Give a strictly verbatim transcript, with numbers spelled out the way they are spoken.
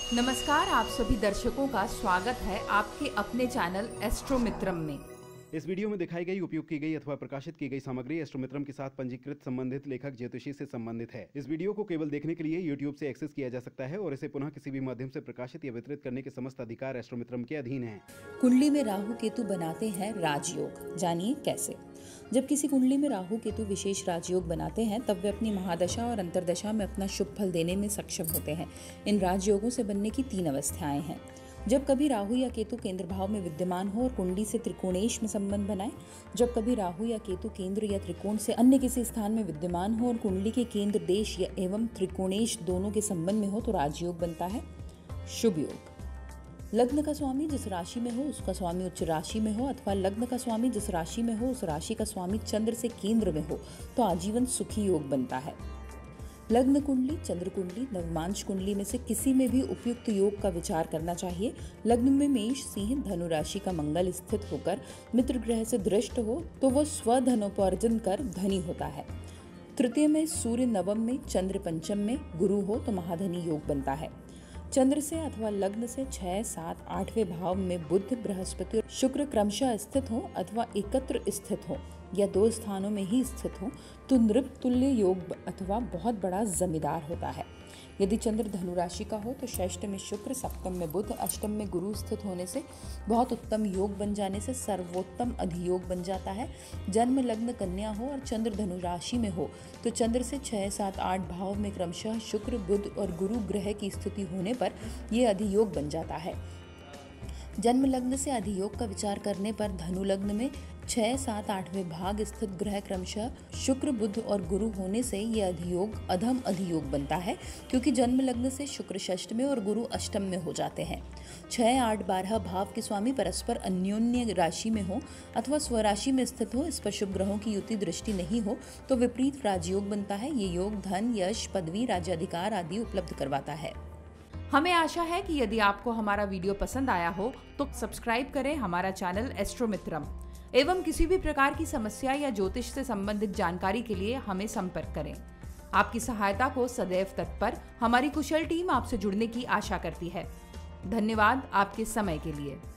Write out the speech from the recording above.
नमस्कार, आप सभी दर्शकों का स्वागत है आपके अपने चैनल एस्ट्रोमित्रम में। इस वीडियो में दिखाई गई, उपयोग की गई अथवा प्रकाशित की गई सामग्री एस्ट्रोमित्रम के साथ पंजीकृत संबंधित लेखक ज्योतिषी से संबंधित है। इस वीडियो को केवल देखने के लिए यूट्यूब से एक्सेस किया जा सकता है और इसे पुनः किसी भी माध्यम से प्रकाशित या वितरित करने के समस्त अधिकार एस्ट्रोमित्रम के अधीन हैं। कुंडली में राहु केतु बनाते हैं राजयोग, जानिए कैसे। जब किसी कुंडली में राहु केतु विशेष राजयोग बनाते हैं तब वे अपनी महादशा और अंतरदशा में अपना शुभ फल देने में सक्षम होते हैं। इन राजयोगों से बनने की तीन अवस्थाएं हैं। जब कभी राहु या केतु केंद्र भाव में विद्यमान हो और कुंडली से त्रिकोणेश में संबंध बनाए, जब कभी राहु या केतु केंद्र या त्रिकोण से अन्य किसी स्थान में विद्यमान हो और कुंडली के केंद्र देश या एवं त्रिकोणेश दोनों के संबंध में हो तो राजयोग बनता है शुभ योग। लग्न का स्वामी जिस राशि में हो उसका स्वामी उच्च राशि में हो, अथवा लग्न का स्वामी जिस राशि में हो उस राशि का स्वामी चंद्र से केंद्र में हो तो आजीवन सुखी योग बनता है। लग्न कुंडली, चंद्र कुंडली, नवमांश कुंडली में से किसी में भी उपयुक्त योग का विचार करना चाहिए। लग्न में मेष, सिंह, धनु राशि का मंगल स्थित होकर मित्र ग्रह से दृष्ट हो तो वह स्वधनोपार्जन कर धनी होता है। तृतीय में सूर्य नवम में, चंद्र पंचम में, गुरु हो तो महाधनी योग बनता है। चंद्र से अथवा लग्न से छह, सात, आठवें भाव में बुध, बृहस्पति और शुक्र क्रमशः स्थित हो अथवा एकत्र स्थित हो या दो स्थानों में ही स्थित हो तो नृप तुल्य योग अथवा बहुत बड़ा जमींदार होता है। यदि चंद्र धनु राशि का हो तो षष्ठ में शुक्र, सप्तम में बुध, अष्टम में गुरु स्थित होने से बहुत उत्तम योग बन जाने से सर्वोत्तम अधियोग बन जाता है। जन्म लग्न कन्या हो और चंद्र धनु राशि में हो तो चंद्र से छह, सात, आठ भाव में क्रमशः शुक्र, बुध और गुरु ग्रह की स्थिति होने पर यह अधियोग बन जाता है। जन्म लग्न से अधियोग का विचार करने पर धनु लग्न में छह, सात, आठवें भाग स्थित ग्रह क्रमशः शुक्र, बुध और गुरु होने से यह अधियोग अधम अधियोग बनता है, क्योंकि जन्म लग्न से शुक्र षष्ठ में और गुरु अष्टम में हो जाते हैं। छह, आठ, बारह भाव के स्वामी परस्पर अन्योन्य राशि में हो अथवा स्वराशि में स्थित हो, इस पर शुभ ग्रहों की युति दृष्टि नहीं हो तो विपरीत राजयोग बनता है। ये योग धन, यश, पदवी, राज्याधिकार आदि उपलब्ध करवाता है। हमें आशा है कि यदि आपको हमारा वीडियो पसंद आया हो तो सब्सक्राइब करें हमारा चैनल एस्ट्रोमित्रम एवं किसी भी प्रकार की समस्या या ज्योतिष से संबंधित जानकारी के लिए हमें संपर्क करें। आपकी सहायता को सदैव तत्पर हमारी कुशल टीम आपसे जुड़ने की आशा करती है। धन्यवाद आपके समय के लिए।